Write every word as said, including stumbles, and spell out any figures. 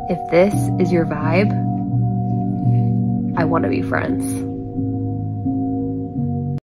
If this is your vibe, I want to be friends.